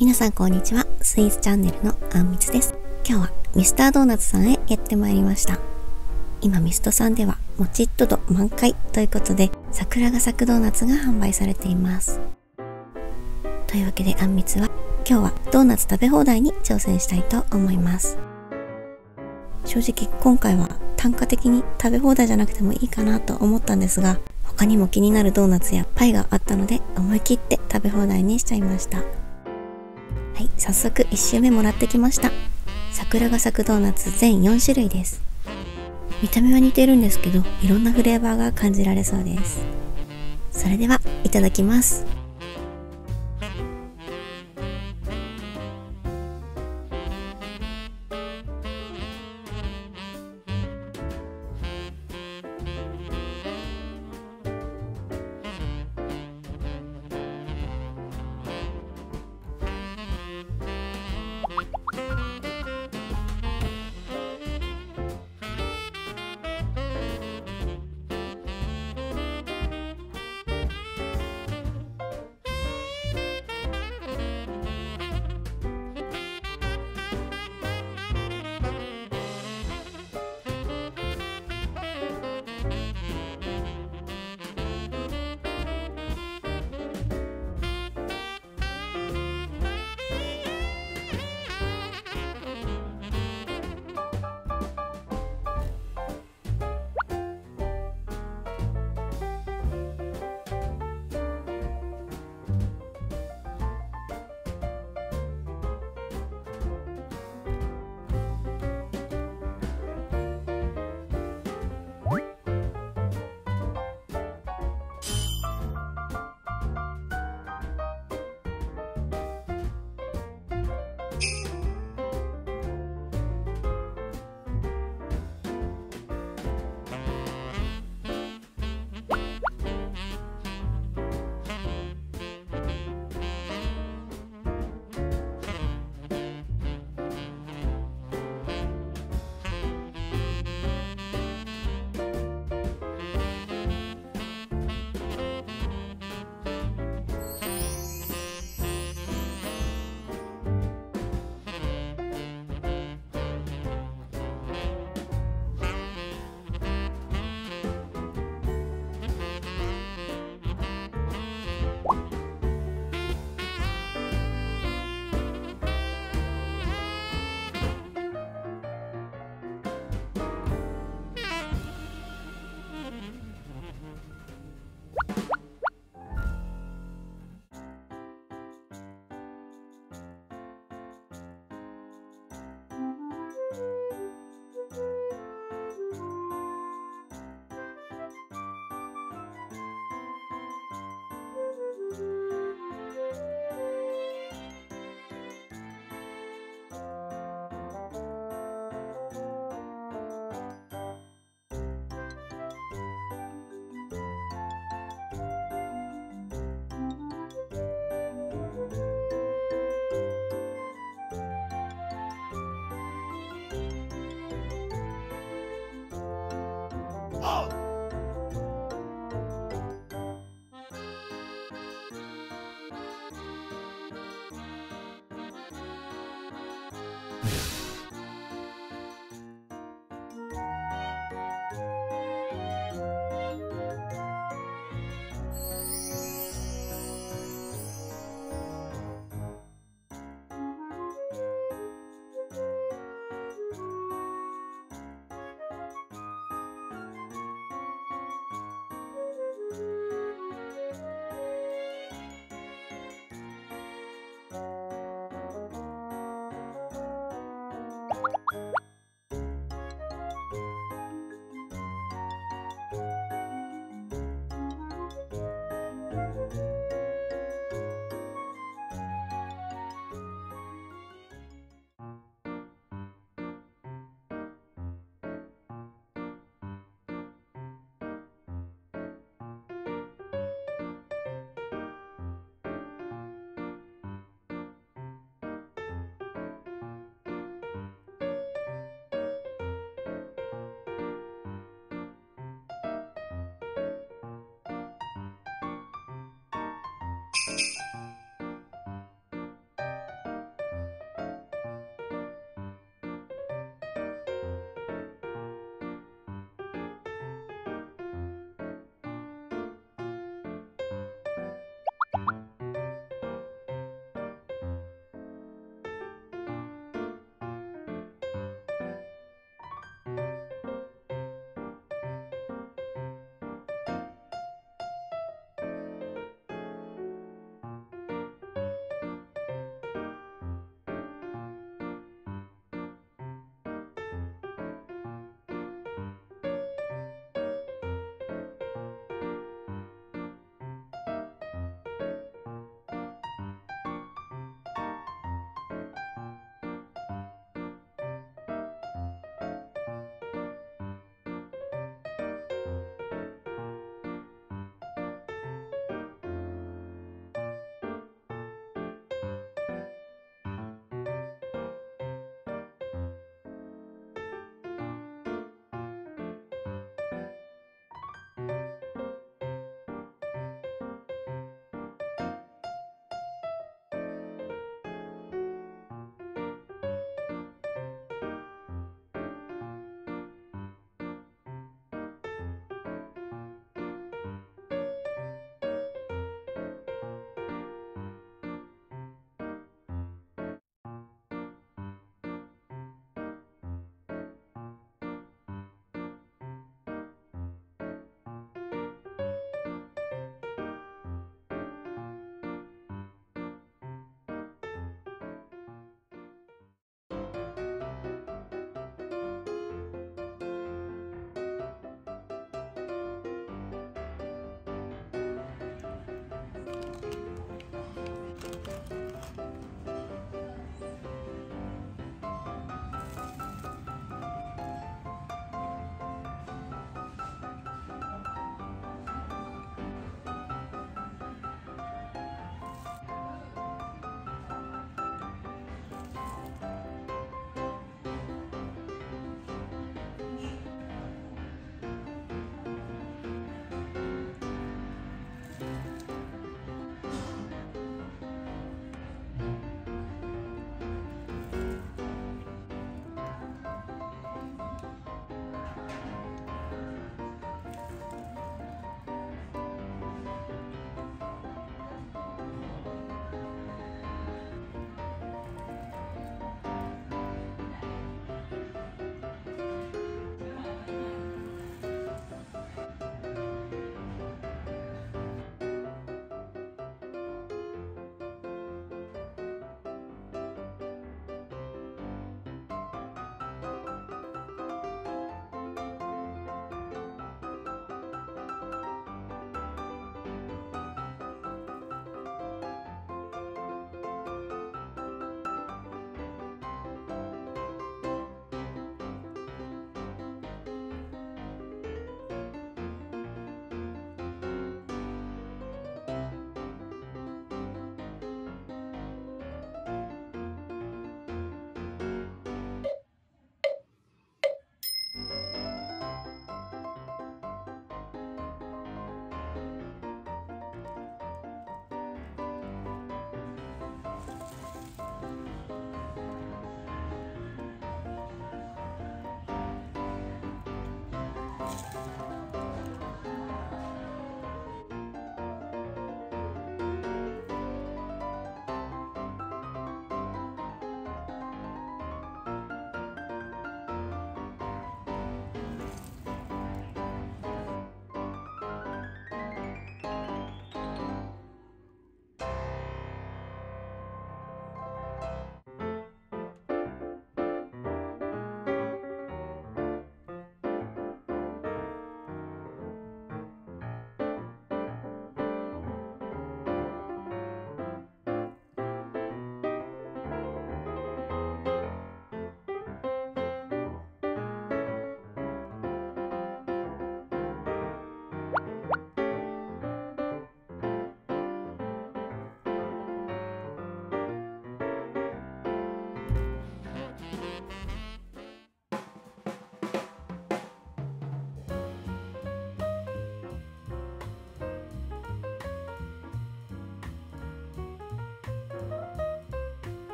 皆さんこんにちは。スイーツチャンネルのあんみつです。今日はミスタードーナツさんへやってまいりました。今ミストさんではもちっとと満開ということで、桜が咲くドーナツが販売されています。というわけであんみつは今日はドーナツ食べ放題に挑戦したいと思います。正直今回は単価的に食べ放題じゃなくてもいいかなと思ったんですが、他にも気になるドーナツやパイがあったので思い切って食べ放題にしちゃいました。はい、早速1周目もらってきました。桜が咲くドーナツ全4種類です。見た目は似てるんですけど、いろんなフレーバーが感じられそうです。それではいただきます。